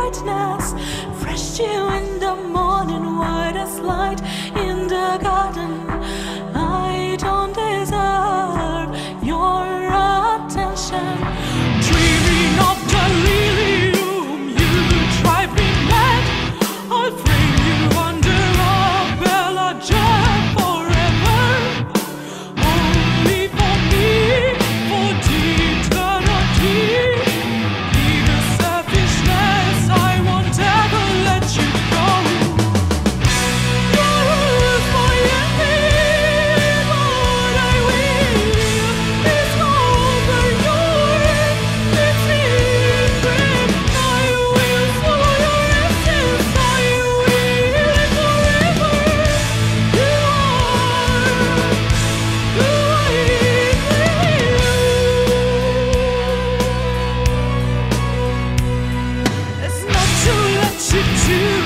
brightness, fresh dew in the morning, white as light in the garden. I don't deserve your attention. Dreaming of delirium, you drive me mad. I'll frame you under umbrella jar forever. Only for me, for eternity. Even selfishness, I won't ever let you go. You're my enemy, but I will is over your secret. I will swallow your essence. I will forever. You are who I will. It's not to let you do